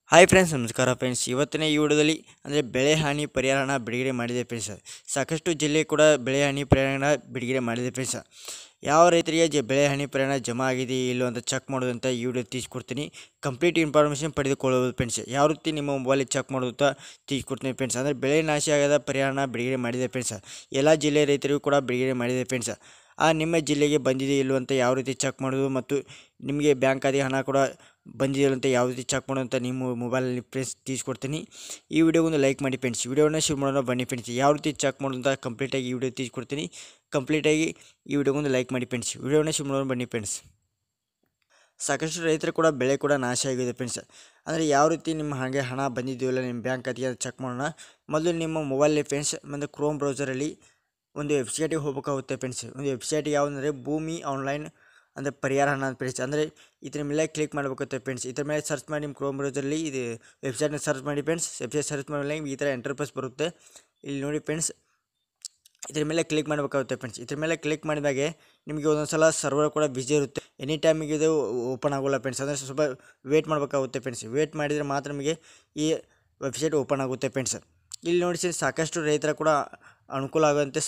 Hi friends, ನಮಸ್ಕಾರ friends. ಇವತ್ತಿನ ಈ ವಿಡಿಯೋದಲ್ಲಿ ಅಂದರೆ ಬೆಳೆ ಹಾನಿ ಪರಿಹಾರನ ಬಿಡುಗಡೆ ಮಾಡಿದೆ ಫ್ರೆಂಡ್ಸ್. ಸಾಕಷ್ಟು ಜಿಲ್ಲೆ ಕೂಡ ಬೆಳೆ ಹಾನಿ ಪರಿಹಾರನ ಬಿಡುಗಡೆ ಮಾಡಿದೆ ಫ್ರೆಂಡ್ಸ್. ಯಾವ ರೈತರಿಗೆ ಬೆಳೆ ಹಾನಿ ಪರಿಹಾರ ಜಮಾ ಆಗಿದೆ ಇಲ್ಲೋ ಅಂತ ಚೆಕ್ ಮಾಡೋದಂತ ಈ ವಿಡಿಯೋ ತಿಳಿಸ್ಕೊಡ್ತೀನಿ. ಕಂಪ್ಲೀಟ್ ಇನ್ಫಾರ್ಮೇಷನ್ ಪಡೆದುಕೊಳ್ಳೋದು ಫ್ರೆಂಡ್ಸ್. ಯಾವ ರೀತಿ ನಿಮ್ಮ ಮೊಬೈಲ್ ಚೆಕ್ ಮಾಡೋದು ಅಂತ ತಿಳಿಸ್ಕೊಡ್ತೀನಿ ಫ್ರೆಂಡ್ಸ್. ಅಂದರೆ ಬೆಳೆ ನಾಶ ಆಗದ ಪರಿಹಾರನ ಬಿಡುಗಡೆ ಮಾಡಿದೆ ಫ್ರೆಂಡ್ಸ್. ಎಲ್ಲ ಜಿಲ್ಲೆ ರೈತರಿಗೂ ಕೂಡ ಬಿಡುಗಡೆ ಮಾಡಿದೆ ಫ್ರೆಂಡ್ಸ್. ನಿಮ್ಮ ಜಿಲ್ಲೆಗೆ ಬಂದಿದೆ ಇಲ್ಲೋ ಅಂತ ಯಾವ ರೀತಿ ಚೆಕ್ ಮಾಡೋದು ಮತ್ತು ನಿಮಗೆ ಬ್ಯಾಂಕ್ ಖಾತೆಗೆ ಹಣ ಕೂಡ ಬಂದಿದೆ ಅಂತ ಯಾವ ರೀತಿ ಚೆಕ್ ಮಾಡೋದು ಅಂತ ನಿಮ್ಮ ಮೊಬೈಲಲ್ಲಿ ಫ್ರೆಂಡ್ಸ್ ತಿಳಿಸ್ಕೊಡ್ತೀನಿ. ಈ ವಿಡಿಯೋಗೊಂದು ಲೈಕ್ ಮಾಡಿ ಫ್ರೆಂಡ್ಸ್. ವಿಡಿಯೋನ ಶುರು ಮಾಡೋಣ ಬನ್ನಿ ಫ್ರೆಂಡ್ಸ್. ಯಾವ ರೀತಿ ಚೆಕ್ ಮಾಡೋದು ಅಂತ ಕಂಪ್ಲೀಟಾಗಿ ಈ ವಿಡಿಯೋ ತಿಳಿಸ್ಕೊಡ್ತೀನಿ. ಕಂಪ್ಲೀಟಾಗಿ ಈ ವಿಡಿಯೋಗೊಂದು ಲೈಕ್ ಮಾಡಿ ಫ್ರೆಂಡ್ಸ್. ವಿಡಿಯೋನ ಶುರು ಮಾಡೋಣ ಬನ್ನಿ ಫ್ರೆಂಡ್ಸ್. ಸಾಕಷ್ಟು ರೈತರು ಕೂಡ ಬೆಳೆ ಕೂಡ ನಾಶ ಆಗಿದೆ ಫ್ರೆಂಡ್ಸ್. ಅಂದರೆ ಯಾವ ರೀತಿ ನಿಮ್ಮ ಹಾಗೆ ಹಣ ಬಂದಿದೆಯಲ್ಲ ನಿಮ್ಮ ಬ್ಯಾಂಕ್ ಖಾತೆಗೆ ಚೆಕ್ ಮಾಡೋಣ. ಮೊದಲು ನಿಮ್ಮ ಮೊಬೈಲಲ್ಲಿ ಫ್ರೆಂಡ್ಸ್ ಮತ್ತು ಕ್ರೋಮ್ ಬ್ರೌಸರಲ್ಲಿ ಒಂದು ವೆಬ್ಸೈಟಿಗೆ ಹೋಗಬೇಕಾಗುತ್ತೆ ಫ್ರೆಂಡ್ಸ್. ಒಂದು ವೆಬ್ಸೈಟ್ ಯಾವುದಂದರೆ ಭೂಮಿ ಆನ್ಲೈನ್ ಅಂದರೆ ಪರಿಹಾರ ಹಣ ಫ್ರೆಂಡ್ಸ್. ಅಂದರೆ ಇದ್ರ ಮೇಲೆ ಕ್ಲಿಕ್ ಮಾಡಬೇಕಾಗುತ್ತೆ ಫ್ರೆಂಡ್ಸ್. ಇದ್ರ ಮೇಲೆ ಸರ್ಚ್ ಮಾಡಿ ನಿಮ್ಮ ಕ್ರೋಮ್ ಬ್ರೌಸರಲ್ಲಿ ಇದು ವೆಬ್ಸೈಟ್ನ ಸರ್ಚ್ ಮಾಡಿ ಫ್ರೆಂಡ್ಸ್. ವೆಬ್ಸೈಟ್ ಸರ್ಚ್ ಮಾಡಿದ್ರೆ ಈ ಥರ ಇಂಟರ್ಫೇಸ್ ಬರುತ್ತೆ. ಇಲ್ಲಿ ನೋಡಿ ಫ್ರೆಂಡ್ಸ್, ಇದ್ರ ಮೇಲೆ ಕ್ಲಿಕ್ ಮಾಡಬೇಕಾಗುತ್ತೆ ಫ್ರೆಂಡ್ಸ್. ಇದ್ರ ಮೇಲೆ ಕ್ಲಿಕ್ ಮಾಡಿದಾಗೆ ನಿಮಗೆ ಒಂದೊಂದು ಸಲ ಸರ್ವರ್ ಕೂಡ ಬಿಜಿ ಇರುತ್ತೆ. ಎನಿ ಟೈಮಿಗೆ ಇದು ಓಪನ್ ಆಗೋಲ್ಲ ಫ್ರೆಂಡ್ಸ್. ಅಂದರೆ ಸ್ವಲ್ಪ ವೇಟ್ ಮಾಡಬೇಕಾಗುತ್ತೆ ಫ್ರೆಂಡ್ಸ್. ವೇಟ್ ಮಾಡಿದರೆ ಮಾತ್ರ ನಿಮಗೆ ಈ ವೆಬ್ಸೈಟ್ ಓಪನ್ ಆಗುತ್ತೆ ಫ್ರೆಂಡ್ಸ್. ಇಲ್ಲಿ ನೋಡಿ ಸಾಕಷ್ಟು ರೈತರ ಕೂಡ ಅನುಕೂಲ ಆಗುವಂತೆ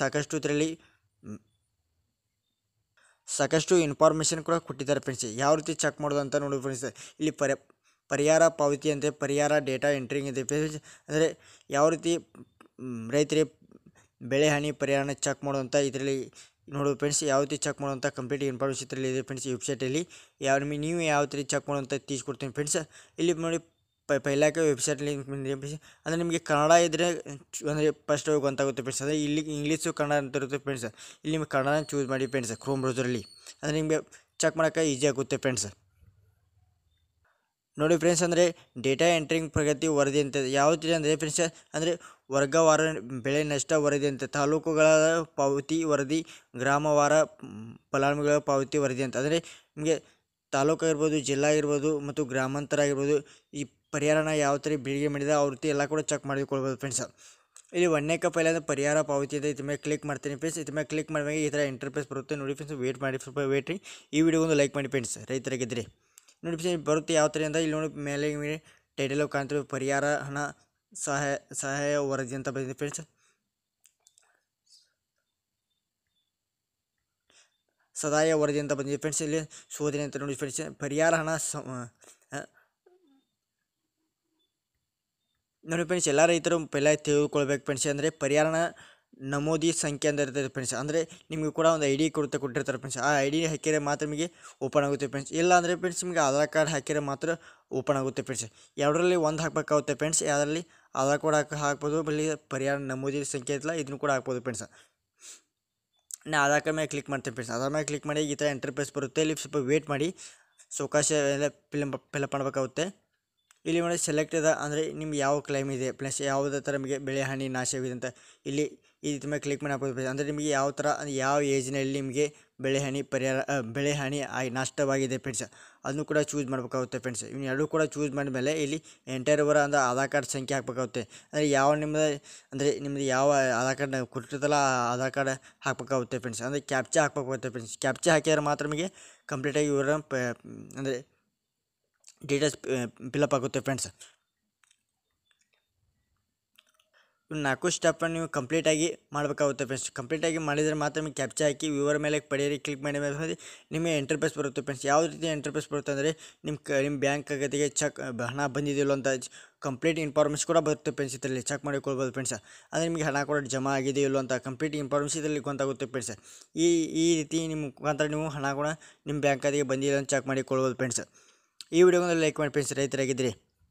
ಸಾಕಷ್ಟು ಇನ್ಫಾರ್ಮೇಷನ್ ಕೂಡ ಕೊಟ್ಟಿದ್ದಾರೆ ಫ್ರೆಂಡ್ಸ್. ಯಾವ ರೀತಿ ಚೆಕ್ ಮಾಡೋದು ಅಂತ ನೋಡಿ ಫ್ರೆಂಡ್ಸ್. ಇಲ್ಲಿ ಪರಿಹಾರ ಪಾವತಿ ಅಂತೆ ಪರಿಹಾರ ಡೇಟಾ ಎಂಟ್ರಿಂಗ್ ಇದೆ ಫ್ರೆಂಡ್ಸ್. ಅಂದರೆ ಯಾವ ರೀತಿ ರೈತರಿಗೆ ಬೆಳೆ ಹಾನಿ ಪರಿಹಾರನ ಚೆಕ್ ಮಾಡೋದಂತ ಇದರಲ್ಲಿ ನೋಡೋದು ಫ್ರೆಂಡ್ಸ್. ಯಾವ ರೀತಿ ಚೆಕ್ ಮಾಡೋಂಥ ಕಂಪ್ಲೀಟ್ ಇನ್ಫಾರ್ಮೇಷನ್ ಇದರಲ್ಲಿ ಇದೆ ಫ್ರೆಂಡ್ಸ್. ಈ ವೆಬ್ಸೈಟಲ್ಲಿ ನೀವು ಯಾವ ರೀತಿ ಚೆಕ್ ಮಾಡೋಂಥ ತಿಳಿಸ್ಕೊಡ್ತೀನಿ ಫ್ರೆಂಡ್ಸ್. ಇಲ್ಲಿ ನೋಡಿ ಪೈಲಾಕ ವೆಬ್ಸೈಟಲ್ಲಿ ಅಂದರೆ ನಿಮಗೆ ಕನ್ನಡ ಇದ್ದರೆ ಅಂದರೆ ಫಸ್ಟ್ ಗೊತ್ತಾಗುತ್ತೆ ಫ್ರೆಂಡ್ಸ್. ಅಂದರೆ ಇಲ್ಲಿ ಇಂಗ್ಲೀಷು ಕನ್ನಡ ಅಂತ ಇರುತ್ತೆ ಫ್ರೆಂಡ್ಸ್. ಇಲ್ಲಿ ನಿಮಗೆ ಕನ್ನಡನ ಚೂಸ್ ಮಾಡಿ ಫ್ರೆಂಡ್ಸ್ ಕ್ರೋಮ್ ಬ್ರೌಸರಲ್ಲಿ. ಅಂದರೆ ನಿಮಗೆ ಚೆಕ್ ಮಾಡೋಕ್ಕೆ ಈಸಿ ಆಗುತ್ತೆ ಫ್ರೆಂಡ್ಸ್. ನೋಡಿ ಫ್ರೆಂಡ್ಸ್, ಅಂದರೆ ಡೇಟಾ ಎಂಟ್ರಿಂಗ್ ಪ್ರಗತಿ ವರದಿ ಅಂತ ಯಾವ್ದು ಅಂದರೆ ಫ್ರೆಂಡ್ಸ್, ಅಂದರೆ ವರ್ಗವಾರ ಬೆಳೆ ನಷ್ಟ ವರದಿ ಅಂತ, ತಾಲೂಕುಗಳ ಪಾವತಿ ವರದಿ, ಗ್ರಾಮವಾರ ಫಲಾನುಭವಿಗಳ ಪಾವತಿ ವರದಿ ಅಂತ. ಅಂದರೆ ನಿಮಗೆ ತಾಲೂಕು ಆಗಿರ್ಬೋದು, ಜಿಲ್ಲಾ ಆಗಿರ್ಬೋದು ಮತ್ತು ಗ್ರಾಮಾಂತರ ಆಗಿರ್ಬೋದು, ಈ ಪರಿಹಾರನ ಯಾವ ಥರ ಬಿಡುಗಡೆ ಮಾಡಿದ ಅವ್ರ ರೀತಿ ಎಲ್ಲ ಕೂಡ ಚೆಕ್ ಮಾಡಿಕೊಳ್ಬೋದು ಫ್ರೆಂಡ್ಸ್. ಇಲ್ಲಿ ಒಂದನೇಕ ಪೈಲ ಅಂದರೆ ಪರಿಹಾರ ಪಾವತಿ ಇದೆ. ಇದ್ರ ಮೇಲೆ ಕ್ಲಿಕ್ ಮಾಡ್ತೀನಿ ಫ್ರೆಂಡ್ಸ್. ಇದ್ರ ಮೇಲೆ ಕ್ಲಿಕ್ ಮಾಡಿದಾಗ ಈ ಥರ ಇಂಟರ್ಫೇಸ್ ಬರುತ್ತೆ ನೋಡಿ ಫ್ರೆಂಡ್ಸ್. ವೇಟ್ ಮಾಡಿ, ಸ್ವಲ್ಪ ವೇಟ್ ರೀ. ಈ ವಿಡಿಯೋಗೊಂದು ಲೈಕ್ ಮಾಡಿ ಫ್ರೆಂಡ್ಸ್ ರೈತರಾಗಿದ್ದರೆ. ನೋಡಿ ಫ್ರೆಂಡ್ಸ್ ಬರುತ್ತೆ ಯಾವ ಥರ ಅಂತ. ಇಲ್ಲಿ ನೋಡಿ ಮೇಲೆ ಟೈಟಲ್ ಕಾಣ್ತೀವಿ, ಪರಿಹಾರ ಹಣ ಸಹಾಯ ವರದಿ ಅಂತ ಬಂದಿದೆ ಫ್ರೆಂಡ್ಸ್. ಸಹಾಯ ವರದಿ ಅಂತ ಬಂದಿದೆ ಫ್ರೆಂಡ್ಸ್. ಇಲ್ಲಿ ಶೋಧನೆ ಅಂತ ನೋಡಿ ಫ್ರೆಂಡ್ಸ್. ಪರಿಹಾರ ಹಣ ನೋಡಿ ಫ್ರೆಂಡ್ಸ್, ಎಲ್ಲ ರೈತರು ಪೈಲ ತಿಳ್ಕೊಳ್ಬೇಕು ಫ್ರೆಂಡ್ಸ್. ಅಂದರೆ ಪರಿಹಾರನ ನಮೂದಿ ಸಂಖ್ಯೆ ಅಂತ ಇರ್ತದೆ ಫ್ರೆಂಡ್ಸ್. ಅಂದರೆ ನಿಮಗೆ ಕೂಡ ಒಂದು ಐ ಡಿ ಕೊಟ್ಟಿರ್ತಾರೆ ಫ್ರೆಂಡ್ಸ್. ಆ ಐ ಡಿ ಹಾಕಿದರೆ ಮಾತ್ರ ನಿಮಗೆ ಓಪನ್ ಆಗುತ್ತೆ ಫ್ರೆಂಡ್ಸ್. ಇಲ್ಲ ಅಂದರೆ ಫ್ರೆಂಡ್ಸ್ ನಿಮಗೆ ಆಧಾರ್ ಕಾರ್ಡ್ ಹಾಕಿದರೆ ಮಾತ್ರ ಓಪನ್ ಆಗುತ್ತೆ ಫ್ರೆಂಡ್ಸ್. ಎರಡರಲ್ಲಿ ಒಂದು ಹಾಕಬೇಕಾಗುತ್ತೆ ಫ್ರೆಂಡ್ಸ್. ಯಾವುದರಲ್ಲಿ ಆಧಾರ್ ಕಾರ್ಡ್ ಹಾಕ್ಬೋದು, ಬಲ್ಲಿ ಪರಿಹಾರ ನಮೂದಿ ಸಂಖ್ಯೆ ಇತ್ತಲ್ಲ ಇದನ್ನು ಕೂಡ ಹಾಕ್ಬೋದು ಫ್ರೆಂಡ್ಸ್. ನಾನು ಆಧಾರ್ ಕಾರ್ಡ್ ಮೇಲೆ ಕ್ಲಿಕ್ ಮಾಡ್ತೀನಿ ಫ್ರೆಂಡ್ಸ್. ಆಧಾರ್ ಮೇಲೆ ಕ್ಲಿಕ್ ಮಾಡಿ ಈ ಥರ ಇಂಟರ್ಫೇಸ್ ಬರುತ್ತೆ. ಇಲ್ಲಿ ಸ್ವಲ್ಪ ವೇಟ್ ಮಾಡಿ, ಸಾವಕಾಶ ಎಲ್ಲ ಫಿಲಪ್ ಮಾಡಬೇಕಾಗುತ್ತೆ. ಇಲ್ಲಿ ನೋಡಿ ಸೆಲೆಕ್ಟ್ ಇದೆ ಅಂದರೆ ನಿಮ್ಗೆ ಯಾವ ಕ್ಲೈಮ್ ಇದೆ ಪ್ಲಸ್ ಯಾವುದೇ ಥರ ನಿಮಗೆ ಬೆಳೆ ಹಾನಿ ನಾಶವಿದೆ ಅಂತ ಇಲ್ಲಿ ಇದ್ರ ಮೇಲೆ ಕ್ಲಿಕ್ ಮಾಡಿ ಹಾಕೋದು. ಅಂದರೆ ನಿಮಗೆ ಯಾವ ಥರ ಯಾವ ಏಜ್ನಲ್ಲಿ ನಿಮಗೆ ಬೆಳೆ ಹಾನಿ ನಷ್ಟವಾಗಿದೆ ಫ್ರೆಂಡ್ಸ್ ಅದನ್ನು ಕೂಡ ಚೂಸ್ ಮಾಡಬೇಕಾಗುತ್ತೆ ಫ್ರೆಂಡ್ಸ್. ಇನ್ನು ಎರಡೂ ಕೂಡ ಚೂಸ್ ಮಾಡಿದ್ಮೇಲೆ ಇಲ್ಲಿ ಎಂಟೈರ್ ಅಂದರೆ ಆಧಾರ್ ಕಾರ್ಡ್ ಸಂಖ್ಯೆ ಹಾಕಬೇಕಾಗುತ್ತೆ. ಅಂದರೆ ನಿಮ್ಮದು ಯಾವ ಆಧಾರ್ ಕಾರ್ಡ್ ಕೊಟ್ಟಿರ್ತಲ್ಲ ಆ ಆಧಾರ್ ಕಾರ್ಡ್ ಹಾಕಬೇಕಾಗುತ್ತೆ ಫ್ರೆಂಡ್ಸ್. ಅಂದರೆ ಕ್ಯಾಪ್ಚಾ ಹಾಕಬೇಕಾಗುತ್ತೆ ಫ್ರೆಂಡ್ಸ್. ಕ್ಯಾಪ್ಚಾ ಹಾಕಿದ್ರೆ ಮಾತ್ರ ನಿಮಗೆ ಕಂಪ್ಲೀಟಾಗಿ ಅಂದರೆ ಡೀಟೇಲ್ಸ್ ಫಿಲಪ್ ಆಗುತ್ತೆ ಫ್ರೆಂಡ್ಸ್. ಇನ್ನು 4 ಸ್ಟೆಪ್ಪನ್ನು ನೀವು ಕಂಪ್ಲೀಟಾಗಿ ಮಾಡಬೇಕಾಗುತ್ತೆ ಫ್ರೆಂಡ್ಸ್. ಕಂಪ್ಲೀಟಾಗಿ ಮಾಡಿದರೆ ಮಾತ್ರ ನಿಮಗೆ ಕ್ಯಾಪ್ಚಾ ಹಾಕಿ ವಿವರ ಮೇಲೆ ಪಡೆಯಿರಿ ಕ್ಲಿಕ್ ಮಾಡಿ ಮೇಲೆ ನಿಮಗೆ ಇಂಟರ್ಫೇಸ್ ಬರುತ್ತೆ ಫ್ರೆಂಡ್ಸ್. ಯಾವ ರೀತಿ ಇಂಟರ್ಫೇಸ್ ಬರುತ್ತೆ ಅಂದರೆ ನಿಮ್ಮ ಬ್ಯಾಂಕ್ ಖಾತೆಗೆ ಹಣ ಬಂದಿದೆಯಲ್ಲ ಅಂತ ಕಂಪ್ಲೀಟ್ ಇನ್ಫಾರ್ಮೇಷನ್ ಕೂಡ ಬರುತ್ತೆ ಫ್ರೆಂಡ್ಸ್. ಇದರಲ್ಲಿ ಚೆಕ್ ಮಾಡಿಕೊಳ್ಬೋದು ಫ್ರೆಂಡ್ಸ್. ಅಂದರೆ ನಿಮಗೆ ಹಣ ಕೂಡ ಜಮಾ ಆಗಿದೆಯಲ್ಲ ಅಂತ ಕಂಪ್ಲೀಟ್ ಇನ್ಫಾರ್ಮೇಷನ್ ಇದರಲ್ಲಿ ಗೊತ್ತಾಗುತ್ತೆ ಫ್ರೆಂಡ್ಸ್. ಈ ರೀತಿ ನಿಮ್ಮ ಮುಖಾಂತರ ನೀವು ಹಣ ಕೂಡ ನಿಮ್ಮ ಬ್ಯಾಂಕ್ ಖಾತೆಗೆ ಬಂದಿಲ್ಲ ಅಂತ ಚೆಕ್ ಮಾಡಿಕೊಳ್ಬೋದು ಫ್ರೆಂಡ್ಸ್. ಈ ವಿಡಿಯೋಗೊಂದು ಲೈಕ್ ಮಾಡಿ ಫ್ರೆಂಡ್ಸ್ ರೈತರಾಗಿದ್ದರೆ.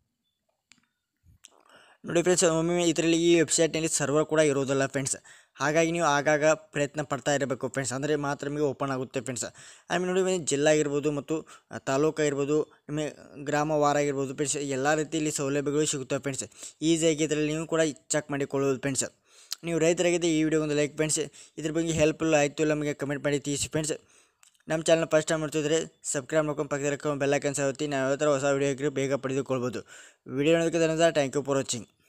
ನೋಡಿ ಫ್ರೆಂಡ್ಸ್, ಒಮ್ಮೆ ಇದರಲ್ಲಿ ಈ ವೆಬ್ಸೈಟ್ನಲ್ಲಿ ಸರ್ವರ್ ಕೂಡ ಇರೋದಿಲ್ಲ ಫ್ರೆಂಡ್ಸ್. ಹಾಗಾಗಿ ನೀವು ಆಗಾಗ ಪ್ರಯತ್ನ ಪಡ್ತಾ ಇರಬೇಕು ಫ್ರೆಂಡ್ಸ್. ಅಂದರೆ ಮಾತ್ರ ನಿಮಗೆ ಓಪನ್ ಆಗುತ್ತೆ ಫ್ರೆಂಡ್ಸ್. ಆಮೇಲೆ ನೋಡಿ ಜಿಲ್ಲಾ ಆಗಿರ್ಬೋದು ಮತ್ತು ತಾಲೂಕು ಆಗಿರ್ಬೋದು, ನಿಮಗೆ ಗ್ರಾಮವಾರ ಆಗಿರ್ಬೋದು ಫ್ರೆಂಡ್ಸ್, ಎಲ್ಲ ರೀತಿಯಲ್ಲಿ ಸೌಲಭ್ಯಗಳು ಸಿಗುತ್ತವೆ ಫ್ರೆಂಡ್ಸ್. ಈಸಿಯಾಗಿ ಇದರಲ್ಲಿ ನೀವು ಕೂಡ ಚೆಕ್ ಮಾಡಿಕೊಳ್ಳೋದು ಫ್ರೆಂಡ್ಸ್. ನೀವು ರೈತರಾಗಿದ್ದರೆ ಈ ವಿಡಿಯೋಗೊಂದು ಲೈಕ್ ಫ್ರೆಂಡ್ಸ್. ಇದ್ರ ಬಗ್ಗೆ ಹೆಲ್ಪ್ಫುಲ್ ಆಯಿತು ಇಲ್ಲ ನಮಗೆ ಕಮೆಂಟ್ ಮಾಡಿ ತಿಳಿಸಿ ಫ್ರೆಂಡ್ಸ್. ನಮ್ಮ ಚಾನಲ್ ಫಸ್ಟ್ ಟೈಮ್ ಮಾಡ್ತಿದ್ರೆ ಸಬ್ಸ್ಕ್ರೈಬ್ ಮಾಡ್ಕೊಂಡು ಪಕ್ಕದ ಬೆಲ್ ಐಕಾನ್ ಒತ್ತಿ ನಾವು ಯಾವ ಥರ ಹೊಸ ವೀಡಿಯೋ ಬೇಗ ಪಡೆದುಕೊಳ್ಬೋದು. ವಿಡಿಯೋ ನೋಡೋದಕ್ಕೆ ಧನ್ಯವಾದ. Thank you for watching.